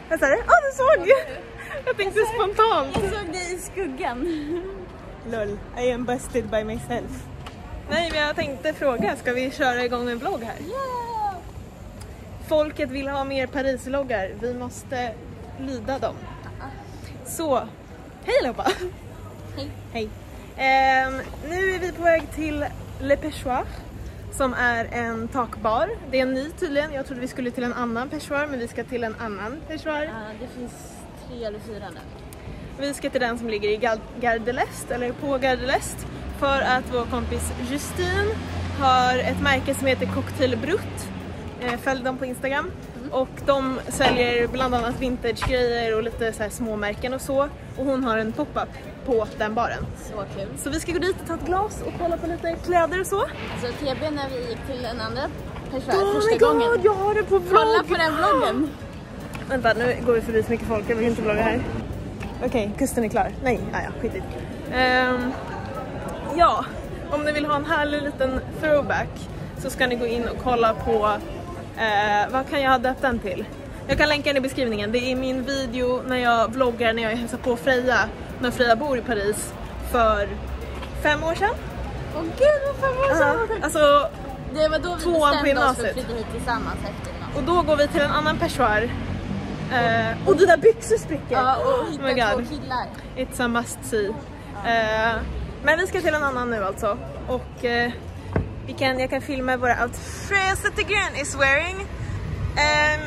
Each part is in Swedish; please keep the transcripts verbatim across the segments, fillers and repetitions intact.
Vad sa du? Åh, du såg! Jag tänkte jag spontant. Jag såg dig i skuggan. Lol, I am busted by myself. Nej, men jag tänkte fråga, ska vi köra igång en vlogg här? Ja! Folket vill ha mer Paris-vloggar. Vi måste lyda dem. Så, hej allihopa! Hej! Hej! Ehm, nu är vi på väg till Le Pêchoir, som är en takbar. Det är en ny tydligen. Jag trodde vi skulle till en annan pêchoir, men vi ska till en annan pêchoir. Ja, det finns tre eller fyra nu. Vi ska till den som ligger i Gare de l'Est, eller på Gare de l'Est, för att vår kompis Justine har ett märke som heter Cocktail Brut. Följ dem på Instagram. Mm. Och de säljer bland annat vintage-grejer och lite så här småmärken och så. Och hon har en pop-up på den baren. Så kul. Så vi ska gå dit och ta ett glas och kolla på lite kläder och så. Alltså T B när vi gick till en andra pêchoir oh första God, gången. Jag har det på vlogg. Kolla på den vloggen. Vänta, nu går vi förbi så mycket folk. Jag vill inte vlogga här. Okej, okay, kusten är klar. Nej, ja, ja, skit i. Um, ja, om ni vill ha en härlig liten throwback så ska ni gå in och kolla på uh, vad kan jag ha döpt den till? Jag kan länka den i beskrivningen. Det är min video när jag vloggar när jag hälsar på Freja, när Freja bor i Paris för fem år sedan. Åh oh, gud, vad fem år sedan! Uh, alltså, det var då vi bestämde oss för att flytta hit tillsammans efter gymnasiet. Och då går vi till en annan pêchoir. Uh, och dina byxor spricker! Ja, och hitta oh två killar. It's a must see. Uh, men vi ska till en annan nu alltså. Och uh, vi kan, jag kan filma våra outfits that the Gran is wearing. Um,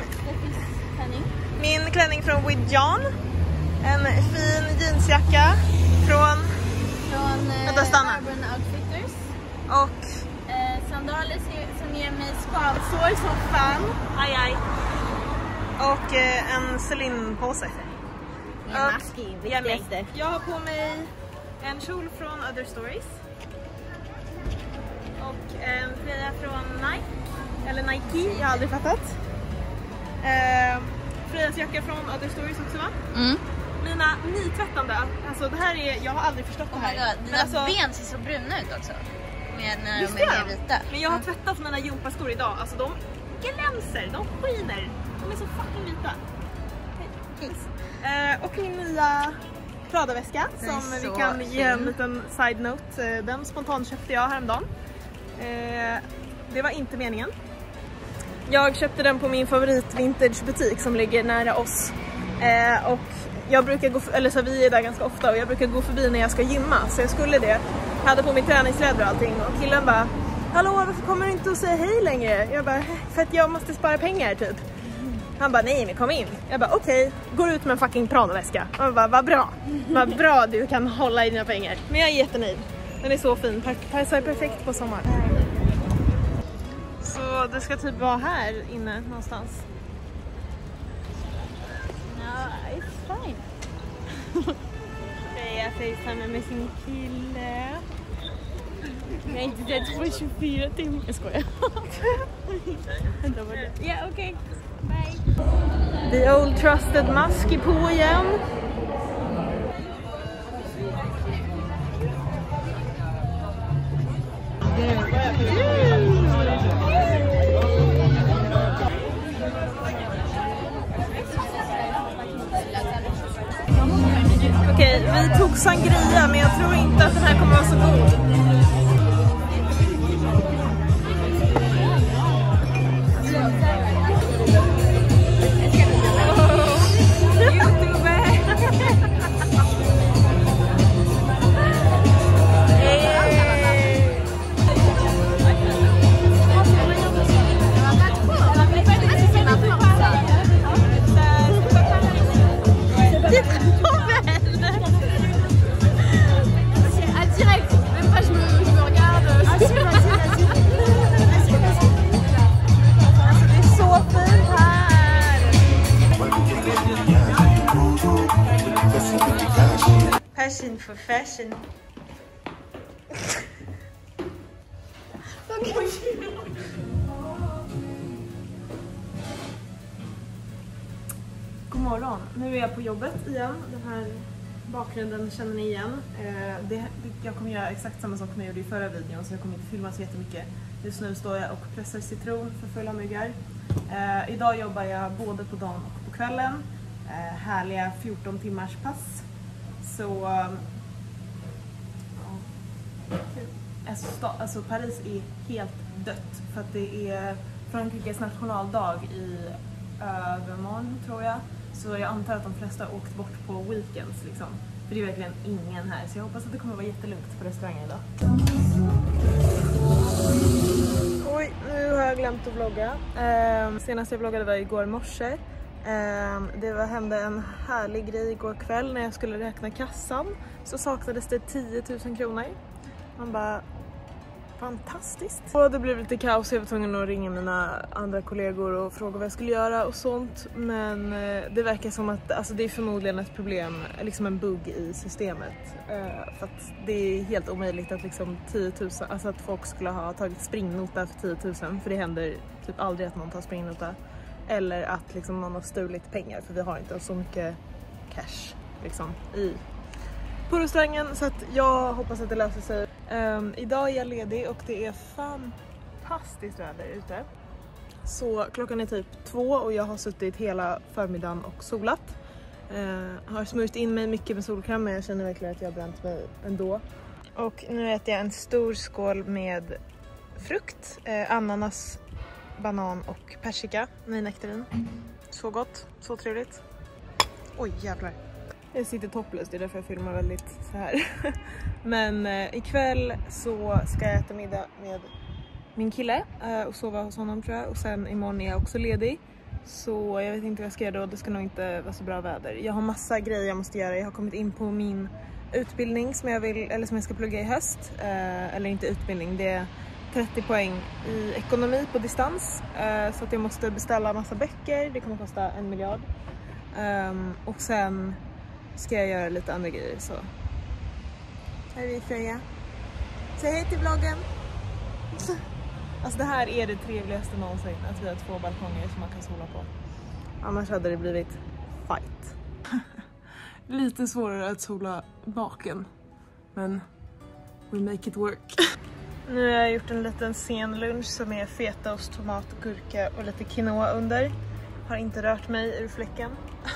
min klänning från With John. En fin jeansjacka från, från uh, Urban Outfitters. Och uh, sandaler som ger mig skavsår som fan. Aj aj. Och uh, en Celine-påse. En maski, viktigaste. Jag har på mig en kjol från Other Stories. Och en tröja från Nike. Eller Nike, jag har aldrig fattat. Uh, Frejas jacka från Other Stories också, va? Mm. Mina nytvättande, alltså det här är, jag har aldrig förstått oh det här. God, dina alltså, ben ser så bruna ut också. Med när de är mer vita. Men jag har tvättat mina gympaskor idag, alltså de glänser, de skiner. De är så fucking vita. Uh, och min nya Prada-väska som vi kan fin. ge en liten side-note. Uh, den spontant köpte jag häromdagen. Uh, det var inte meningen. Jag köpte den på min favorit vintagebutik som ligger nära oss. Uh, och jag brukar gå, eller så vi är där ganska ofta och jag brukar gå förbi när jag ska gymma. Så jag skulle det. Jag hade på min träningskläder och allting och killen bara: hallå, varför kommer du inte och säga hej längre? Jag bara, för att jag måste spara pengar typ. Han bara, nej men kom in. Jag bara, okej, okay. Går ut med en fucking Prada-väska. Han bara, vad bra. Vad bra du kan hålla i dina pengar. Men jag är jättenöjd. Den är så fin. Passar perfekt på sommaren. Så det ska typ vara här inne någonstans. No, it's fine. Jag facetimar med sin kille. Jag är inte sett på tjugofyra timmar. Jag skojar. Vänta, var det? Ja, okej. Bye. The old trusted mask är på igen. Okej, vi tog sangria men jag tror inte att den här kommer vara så god. Passion for fashion. God morgon. Nu är jag på jobbet igen. Den här bakgrunden känner ni igen. Eh, det, jag kommer göra exakt samma sak som jag gjorde i förra videon, så jag kommer inte filma så jättemycket. Just nu står jag och pressar citron för fulla myggar. Eh, idag jobbar jag både på dagen och på kvällen. eh, härliga fjorton timmars pass. Så ja, alltså, alltså Paris är helt dött för att det är Frankrikes nationaldag i övermorgon tror jag. Så jag antar att de flesta har åkt bort på weekends liksom. För det är verkligen ingen här, så jag hoppas att det kommer vara jättelugnt på restaurangen idag. Oj, nu har jag glömt att vlogga. Eh, senast jag vloggade var igår morse. Eh, det var, hände en härlig grej igår kväll när jag skulle räkna kassan. Så saknades det tio tusen kronor. Man bara... fantastiskt. Och det blev lite kaos, jag var tvungen att ringa mina andra kollegor och fråga vad jag skulle göra och sånt. Men eh, det verkar som att alltså, det är förmodligen ett problem, liksom en bugg i systemet. Eh, för att det är helt omöjligt att liksom tio tusen, alltså att folk skulle ha tagit springnota för tio tusen. För det händer typ aldrig att någon tar springnota. Eller att liksom någon har stulit pengar, för vi har inte så mycket cash liksom i på restaurangen, så att jag hoppas att det löser sig. Um, idag är jag ledig och det är fantastiskt väder ute. Så klockan är typ två och jag har suttit hela förmiddagen och solat. Uh, har smurt in mig mycket med solkräm, men jag känner verkligen att jag har bränt mig ändå. Och nu äter jag en stor skål med frukt, uh, ananas, banan och persika, med nektarin. Så gott, så trevligt. Oj jävlar. Jag sitter topless, det är därför jag filmar väldigt så här. Men eh, ikväll så ska jag äta middag med min kille eh, och sova hos honom tror jag. Och sen imorgon är jag också ledig. Så jag vet inte vad jag ska göra då, det ska nog inte vara så bra väder. Jag har massa grejer jag måste göra. Jag har kommit in på min utbildning som jag, vill, eller som jag ska plugga i höst. Eh, eller inte utbildning, det är trettio poäng i ekonomi på distans. Eh, så att jag måste beställa massa böcker, det kommer kosta en miljard. Um, och sen ska jag göra lite andra grejer, så här är vi Freja. Säg hej till vloggen. Alltså det här är det trevligaste någonsin, att vi har två balkonger som man kan sola på. Annars hade det blivit fight. Lite svårare att sola baken, men we make it work. Nu har jag gjort en liten sen lunch som är fetaost, tomat, gurka och lite quinoa under. Har inte rört mig ur fläcken.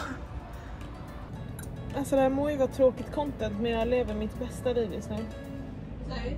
Alltså det här må ju vara tråkigt content, men jag lever mitt bästa liv just nu. Sorry.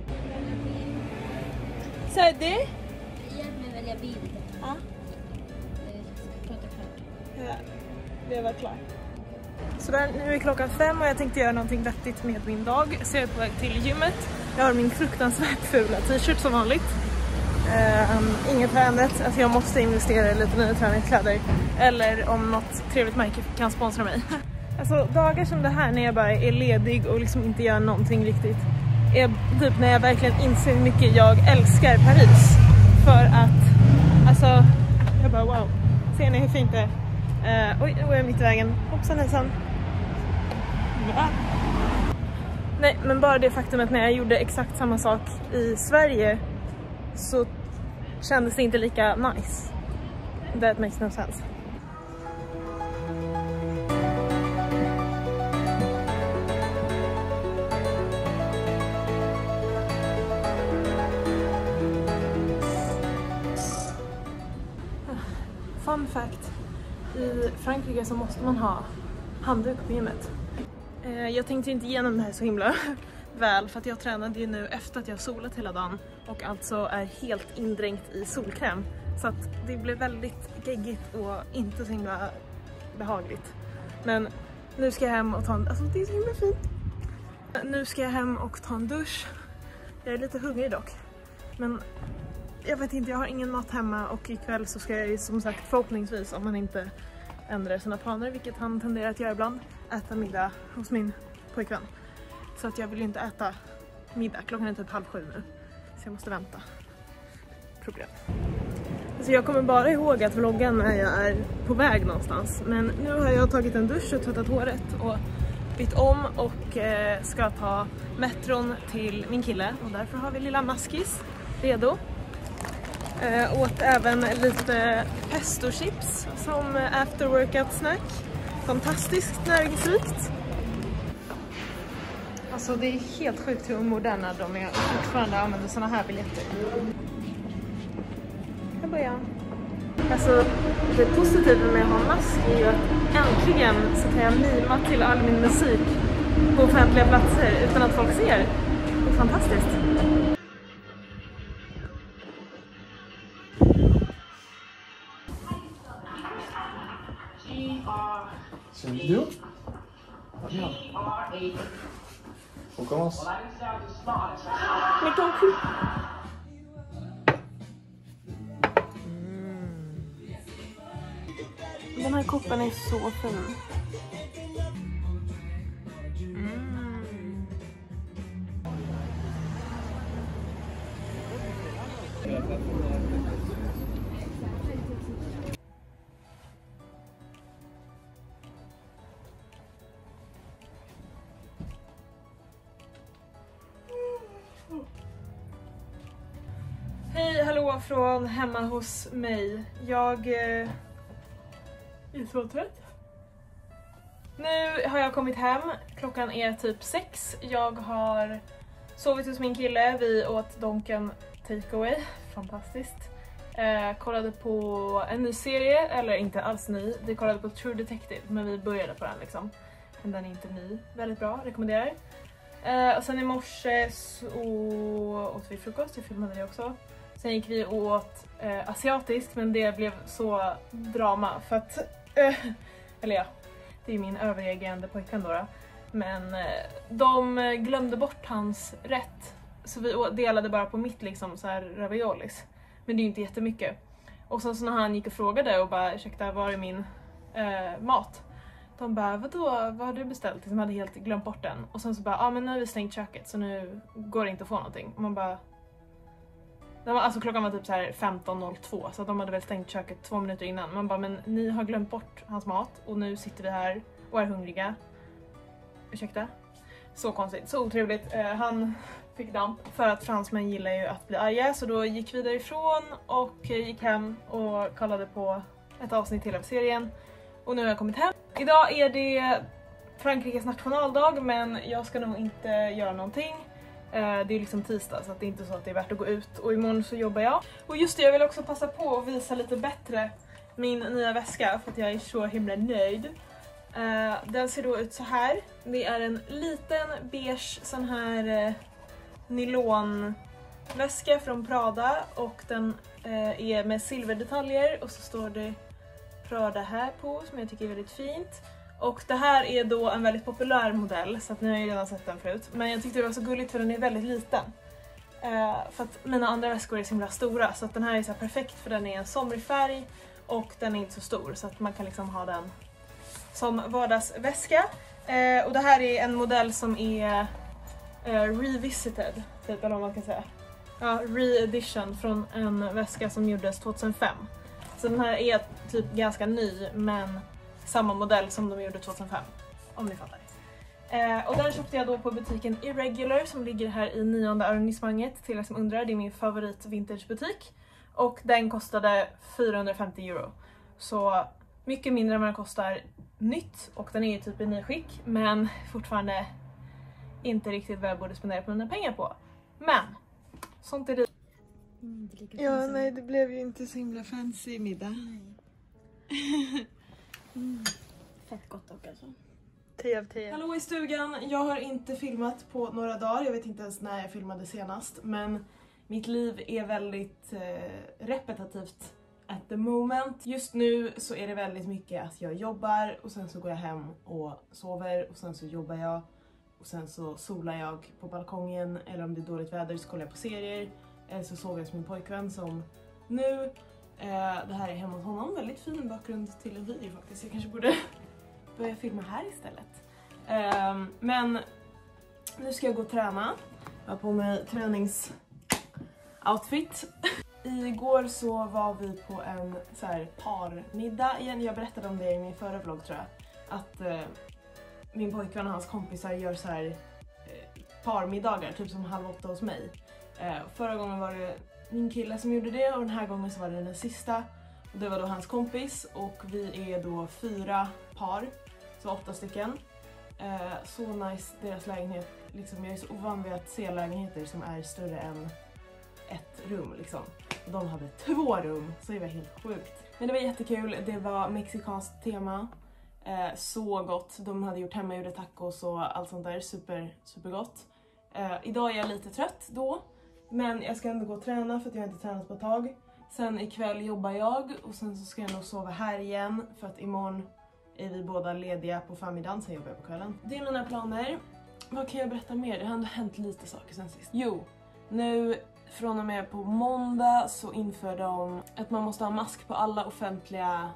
Säg det? Hjälp mig välja bild. Ja. Jag prata klart. Ja, det var klart. Så där, nu är klockan fem och jag tänkte göra någonting vettigt med min dag. Så jag är på väg till gymmet. Jag har min fruktansvärt fula t-shirt som vanligt. Uh, inget har ändrats. Alltså jag måste investera i lite nya träningskläder. Eller om något trevligt märke kan sponsra mig. Alltså dagar som det här när jag bara är ledig och liksom inte gör någonting riktigt, är typ när jag verkligen inser hur mycket jag älskar Paris. För att, alltså, jag bara wow. Ser ni hur fint det är? Uh, oj, nu är jag mitt i vägen. Hoppsan hejsan. Ja. Nej, men bara det faktum att när jag gjorde exakt samma sak i Sverige så kändes det inte lika nice. That makes no sense. Fun fact. I Frankrike så måste man ha handduk på gymmet. Jag tänkte inte igenom det här så himla väl, för att jag tränade ju nu efter att jag solat hela dagen och alltså är helt indränkt i solkräm. Så att det blev väldigt geggigt och inte så himla behagligt. Men nu ska jag hem och ta en... Alltså det är så himla fint. Nu ska jag hem och ta en dusch. Jag är lite hungrig dock. Men jag vet inte, jag har ingen mat hemma och ikväll så ska jag ju som sagt förhoppningsvis, om man inte ändrar sina planer, vilket han tenderar att göra ibland, äta middag hos min pojkvän. Så att jag vill ju inte äta middag. Klockan är typ halv sju nu. Så jag måste vänta. Problem. Alltså jag kommer bara ihåg att vlogga när jag är på väg någonstans. Men nu har jag tagit en dusch och tvättat håret och bytt om och eh, ska ta metron till min kille. Och därför har vi lilla maskis redo. Eh, åt även lite pesto chips som after workout snack. Fantastiskt näringsrikt. Alltså det är helt sjukt hur moderna de är och fortfarande använder såna här biljetter. Här börjar jag. Alltså, det positiva med att ha en mask är ju att äntligen så kan jag mima till all min musik på offentliga platser utan att folk ser. Det är fantastiskt. Sentido? On commence. Med ton cul. Den här koppen är så fin. Mm. Hej, hallå från hemma hos mig. Jag eh, är så trött. Nu har jag kommit hem. Klockan är typ sex. Jag har sovit hos min kille. Vi åt Donken takeaway. Fantastiskt. Eh, kollade på en ny serie, eller inte alls ny. Vi kollade på True Detective, men vi började på den liksom. Men den är inte ny. Väldigt bra, rekommenderar. Eh, och sen i morse så åt vi frukost, jag filmade det också. Sen gick vi åt eh, asiatiskt, men det blev så drama för att, eh, eller ja, det är min överreagerande pojkvän då, då. Men eh, de glömde bort hans rätt, så vi delade bara på mitt liksom så här raviolis. Men det är ju inte jättemycket. Och sen så när han gick och frågade och bara, ursäkta, var är min eh, mat? De bara, vadå, vad har du beställt? De hade helt glömt bort den. Och sen så bara, ja ah, men nu har vi stängt köket så nu går det inte att få någonting. Och man bara... De var, alltså klockan var typ så här femton noll två, så de hade väl stängt köket två minuter innan. Man bara, men ni har glömt bort hans mat och nu sitter vi här och är hungriga. Ursäkta? Så konstigt, så otrevligt. Uh, han fick damp för att fransmän gillar ju att bli arga, så då gick vi därifrån och gick hem och kollade på ett avsnitt till av serien. Och nu har jag kommit hem. Idag är det Frankrikes nationaldag, men jag ska nog inte göra någonting. Det är liksom tisdag, så att det är inte så att det är värt att gå ut. Och imorgon så jobbar jag. Och just det, jag vill också passa på att visa lite bättre min nya väska, för att jag är så himla nöjd. Den ser då ut så här. Det är en liten beige sån här nylonväska från Prada. Och den är med silverdetaljer och så står det Prada här på, som jag tycker är väldigt fint. Och det här är då en väldigt populär modell, så att ni har ju redan sett den förut. Men jag tyckte det var så gulligt för den är väldigt liten. Uh, för att mina andra väskor är så himla stora, så att den här är så här perfekt för den är en somrig färg och den är inte så stor, så att man kan liksom ha den som vardagsväska. Uh, och det här är en modell som är uh, revisited, typ, eller vad man kan säga. Ja, re-edition från en väska som gjordes tjugohundrafem. Så den här är typ ganska ny, men samma modell som de gjorde tjugohundrafem, om ni fattar. Eh, och den köpte jag då på butiken Irregular som ligger här i nionde arrondissemanget, till er som undrar. Det är min favorit vintagebutik. Och den kostade fyrahundrafemtio euro. Så mycket mindre än vad den kostar nytt. Och den är ju typ i nyskick, men fortfarande inte riktigt vad jag borde spendera på mina pengar på. Men, sånt är det. Mm, det ja, nej, det blev ju inte så himla fancy middag. Mm. Fett gott dock alltså. tio av tio. Hallå i stugan, jag har inte filmat på några dagar. Jag vet inte ens när jag filmade senast. Men mitt liv är väldigt eh, repetitivt at the moment. Just nu så är det väldigt mycket att jag jobbar och sen så går jag hem och sover och sen så jobbar jag. Och sen så solar jag på balkongen, eller om det är dåligt väder så kollar jag på serier. Eller så sover jag hos min pojkvän som nu. Eh, det här är hemma hos honom. Väldigt fin bakgrund till en video faktiskt. Jag kanske borde börja filma här istället. Eh, men nu ska jag gå och träna. Jag har på mig träningsoutfit. Igår så var vi på en så här parmiddag igen. Jag berättade om det i min förra vlogg tror jag. Att eh, min pojkvän och hans kompisar gör så här eh, parmiddagar. Typ som halv åtta hos mig. Eh, förra gången var det min kille som gjorde det och den här gången så var det den sista. Och det var då hans kompis och vi är då fyra par, så åtta stycken. Eh, så nice deras lägenhet, liksom, jag är så ovan vid att se lägenheter som är större än ett rum liksom. Och de hade två rum, så det var helt sjukt. Men det var jättekul, det var mexikanskt tema. Eh, så gott, de hade gjort hemmagjorda tacos och allt sånt där, super, super gott. Eh, idag är jag lite trött då, men jag ska ändå gå och träna för att jag inte tränat på ett tag. Sen ikväll jobbar jag och sen så ska jag nog sova här igen för att imorgon är vi båda lediga på förmiddagen, sen jobbar jag på kvällen. Det är mina planer. Vad kan jag berätta mer? Det har ändå hänt lite saker sen sist. Jo, nu från och med på måndag så inför de att man måste ha mask på alla offentliga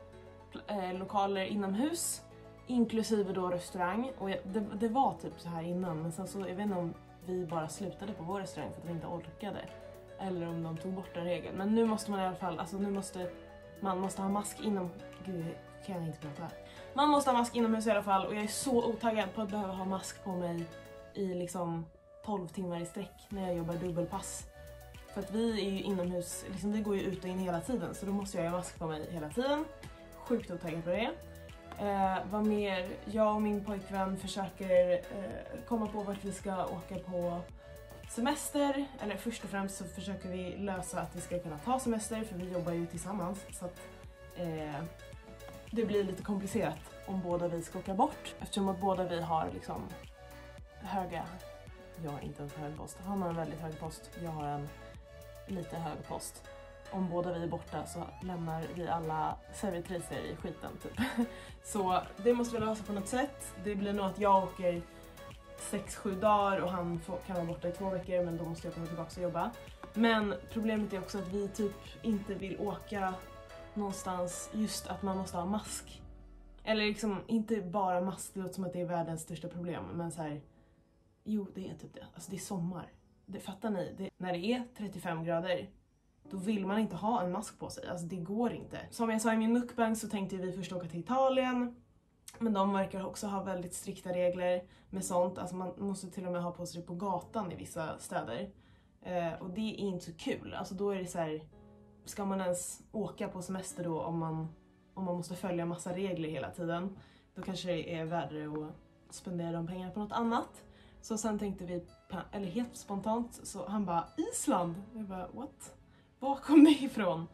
eh, lokaler inomhus, inklusive då restaurang. Och jag, det, det var typ så här innan, men sen så, jag vet inte om vi bara slutade på vår restaurang för att vi inte orkade. Eller om de tog bort den regeln. Men nu måste man i alla fall, alltså nu måste man måste ha mask inom... Gud, kan jag inte prata. Man måste ha mask inomhus i alla fall, och jag är så otaggad på att behöva ha mask på mig i liksom tolv timmar i sträck när jag jobbar dubbelpass. För att vi är ju inomhus, liksom vi går ju ut och in hela tiden, så då måste jag ha mask på mig hela tiden. Sjukt otaggad på det. Eh, vad mer? Jag och min pojkvän försöker eh, komma på vart vi ska åka på semester. Eller först och främst så försöker vi lösa att vi ska kunna ta semester, för vi jobbar ju tillsammans. Så att eh, det blir lite komplicerat om båda vi ska åka bort. Eftersom att båda vi har liksom höga... Jag har inte en hög post. Han har en väldigt hög post. Jag har en lite hög post. Om båda vi är borta så lämnar vi alla servitriser i skiten typ. Så det måste vi lösa på något sätt. Det blir nog att jag åker sex sju dagar och han får, kan vara borta i två veckor, men då måste jag komma tillbaka och jobba. Men problemet är också att vi typ inte vill åka någonstans just att man måste ha mask. Eller liksom inte bara mask, det låter som att det är världens största problem, men så här, jo det är typ det. Alltså det är sommar. Det fattar ni, det, när det är trettiofem grader då vill man inte ha en mask på sig. Alltså det går inte. Som jag sa i min mukbang så tänkte vi först åka till Italien. Men de verkar också ha väldigt strikta regler med sånt. Alltså man måste till och med ha på sig på gatan i vissa städer. Eh, och det är inte så kul. Alltså då är det så här, ska man ens åka på semester då om man, om man måste följa massa regler hela tiden? Då kanske det är värre att spendera de pengarna på något annat. Så sen tänkte vi, eller helt spontant, så han bara Island. Jag bara what? Var kom det ifrån?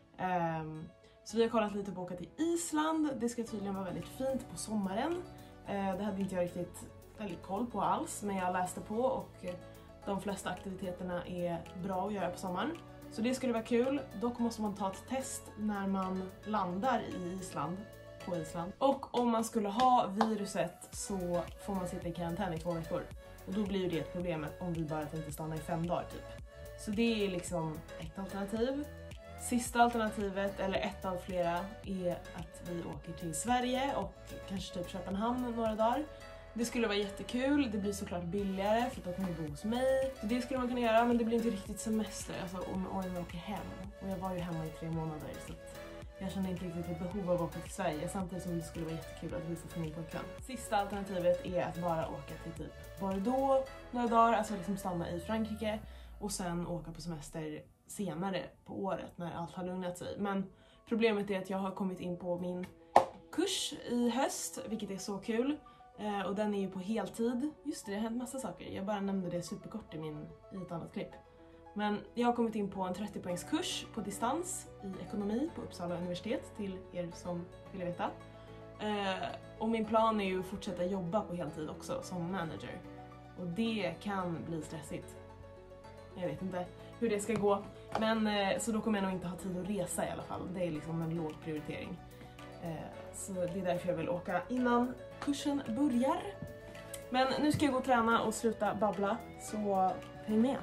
Um, så vi har kollat lite på att åka till Island. Det ska tydligen vara väldigt fint på sommaren. Uh, det hade inte jag riktigt väldigt koll på alls, men jag läste på och de flesta aktiviteterna är bra att göra på sommaren. Så det skulle vara kul. Dock måste man ta ett test när man landar i Island, på Island. Och om man skulle ha viruset så får man sitta i karantän i två veckor. Och då blir ju det ett problem om vi bara inte stannar i fem dagar typ. Så det är liksom ett alternativ. Sista alternativet, eller ett av flera, är att vi åker till Sverige och kanske typ Köpenhamn några dagar. Det skulle vara jättekul, det blir såklart billigare för då kan vi bo hos mig. Så det skulle man kunna göra, men det blir inte riktigt semester, alltså om, om jag åker hem. Och jag var ju hemma i tre månader så att jag känner inte riktigt ett behov av att åka till Sverige, samtidigt som det skulle vara jättekul att visa för min pojkvän. Sista alternativet är att bara åka till typ Bordeaux några dagar, alltså liksom stanna i Frankrike. Och sen åka på semester senare på året när allt har lugnat sig. Men problemet är att jag har kommit in på min kurs i höst, vilket är så kul. Eh, och den är ju på heltid. Just det, det har hänt massa saker. Jag bara nämnde det superkort i, min, i ett annat klipp. Men jag har kommit in på en trettio poängs kurs på distans i ekonomi på Uppsala universitet, till er som vill veta. Eh, och min plan är ju att fortsätta jobba på heltid också som manager. Och det kan bli stressigt. Jag vet inte hur det ska gå. Men eh, så då kommer jag nog inte ha tid att resa i alla fall. Det är liksom en låg prioritering. Eh, så det är därför jag vill åka innan kursen börjar. Men nu ska jag gå och träna och sluta babbla. Så häng med.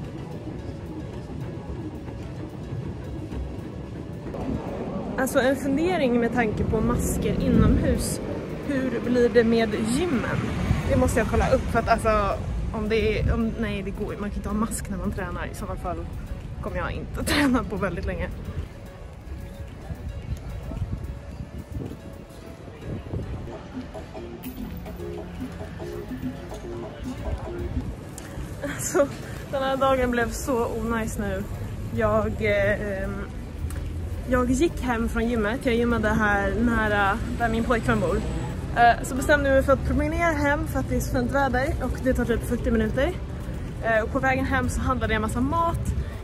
Alltså en fundering med tanke på masker inomhus. Hur blir det med gymmen? Det måste jag kolla upp för att alltså... Om det är, om, nej det går, man kan inte ha mask när man tränar. I sådana fall kommer jag inte träna på väldigt länge. Alltså, den här dagen blev så onajs nu. Jag, eh, jag gick hem från gymmet. Jag gymmade här nära där min pojkvän bor. Så bestämde jag mig för att promenera hem för att det är så fint väder och det tar typ fyrtio minuter. Och på vägen hem så handlade jag en massa mat.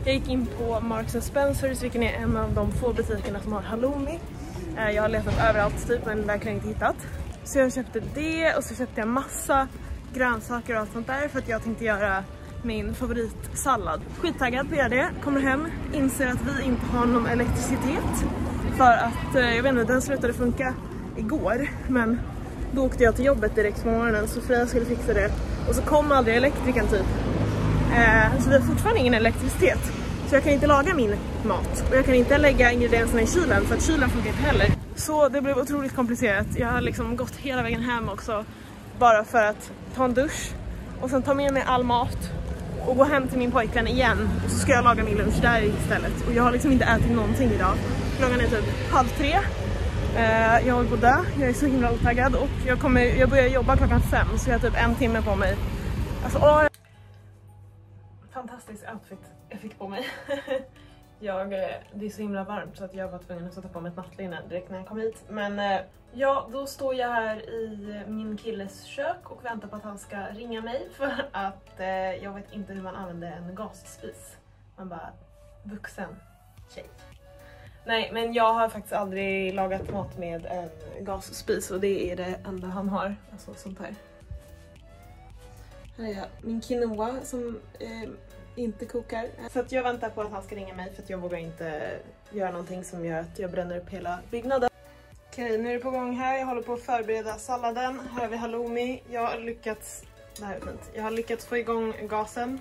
Jag gick in på Marks and Spencer's, vilken är en av de få butikerna som har halloumi. Jag har letat överallt typ, men verkligen inte hittat. Så jag köpte det och så köpte jag massa grönsaker och allt sånt där för att jag tänkte göra min favoritsallad. Skittaggad på att göra det. Kommer hem, inser att vi inte har någon elektricitet. För att, jag vet inte, den slutade funka igår. Men då åkte jag till jobbet direkt på morgonen, så Freja skulle fixa det. Och så kom aldrig elektrikern typ. Eh, så vi har fortfarande ingen elektricitet. Så jag kan inte laga min mat. Och jag kan inte lägga ingredienserna i kylen för att kylen funkar inte heller. Så det blev otroligt komplicerat. Jag har liksom gått hela vägen hem också. Bara för att ta en dusch. Och sen ta med mig all mat. Och gå hem till min pojkvän igen. Och så ska jag laga min lunch där istället. Och jag har liksom inte ätit någonting idag. Klockan är typ halv tre. Uh, jag håller på att dö. Jag är så himla otaggad. Och jag, kommer, jag börjar jobba klockan fem. Så jag har typ en timme på mig. Alltså, åh. Fantastisk outfit jag fick på mig. jag, det är så himla varmt så att jag var tvungen att sätta på mig ett nattlinne direkt när jag kom hit. Men uh, ja, då står jag här i min killes kök och väntar på att han ska ringa mig. För att uh, jag vet inte hur man använder en gasspis. Man bara, vuxen tjej. Nej, men jag har faktiskt aldrig lagat mat med en gasspis och det är det enda han har. Alltså sånt här. Här är jag. Min quinoa som eh, inte kokar. Så att jag väntar på att han ska ringa mig för att jag vågar inte göra någonting som gör att jag bränner upp hela byggnaden. Okej, nu är det på gång här. Jag håller på att förbereda salladen. Här har vi halloumi. Jag har lyckats... Det här är fint. Jag har lyckats få igång gasen.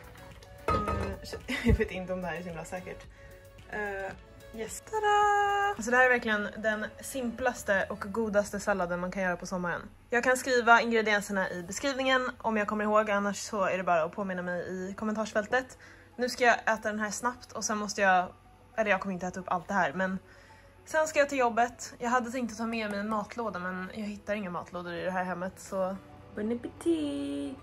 Jag vet inte om det här är så himla säkert. Uh, yes. Tada! Alltså det här är verkligen den simplaste och godaste salladen man kan göra på sommaren. Jag kan skriva ingredienserna i beskrivningen om jag kommer ihåg, annars så är det bara att påminna mig i kommentarsfältet. Nu ska jag äta den här snabbt och sen måste jag, eller jag kommer inte äta upp allt det här, men sen ska jag till jobbet. Jag hade tänkt att ta med mig en matlåda, men jag hittar inga matlådor i det här hemmet, så bon appétit!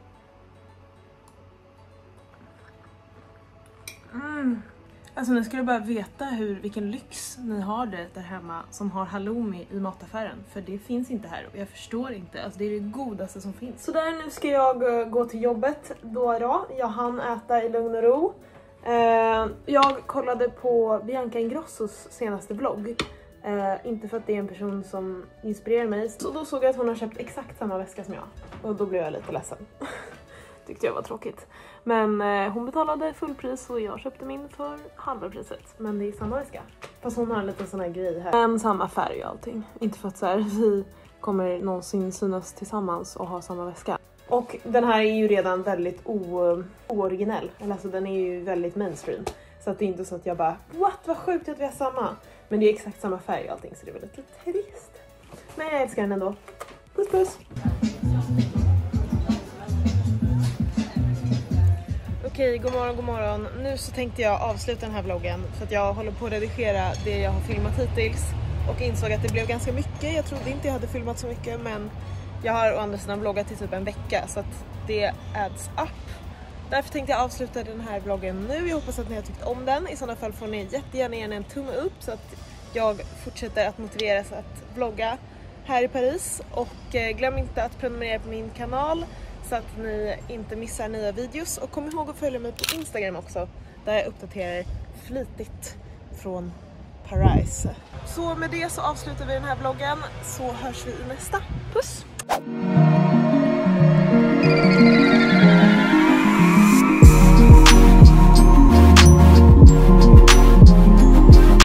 Mm. Alltså ni skulle bara veta hur, vilken lyx ni har det där hemma som har halloumi i mataffären. För det finns inte här och jag förstår inte. Alltså det är det godaste som finns. Så där, nu ska jag uh, gå till jobbet då då. Jag hann äta i lugn och ro. Uh, jag kollade på Bianca Ingrossos senaste vlogg. Uh, inte för att det är en person som inspirerar mig. Så då såg jag att hon har köpt exakt samma väska som jag. Och då blev jag lite ledsen. Tyckte jag var tråkigt. Men eh, hon betalade fullpris och jag köpte min för halva priset. Men det är samma väska. Fast hon har en liten sån här grej här. Men samma färg och allting. Inte för att så här, vi kommer någonsin synas tillsammans och ha samma väska. Och den här är ju redan väldigt ooriginell. Eller alltså den är ju väldigt mainstream. Så att det är inte så att jag bara, what, vad sjukt att vi har samma. Men det är exakt samma färg och allting, så det är väl lite trist. Men jag älskar den ändå. Puss puss! Okej, god morgon, god morgon. Nu så tänkte jag avsluta den här vloggen för att jag håller på att redigera det jag har filmat hittills och insåg att det blev ganska mycket. Jag trodde inte jag hade filmat så mycket, men jag har å andra sidan vloggat i typ en vecka så att det adds up. Därför tänkte jag avsluta den här vloggen nu. Jag hoppas att ni har tyckt om den. I sådana fall får ni jättegärna ge en tumme upp så att jag fortsätter att motiveras att vlogga här i Paris. Och glöm inte att prenumerera på min kanal så att ni inte missar nya videos. Och kom ihåg att följa mig på Instagram också, där jag uppdaterar flitigt från Paris. Så med det så avslutar vi den här vloggen. Så hörs vi i nästa. Puss!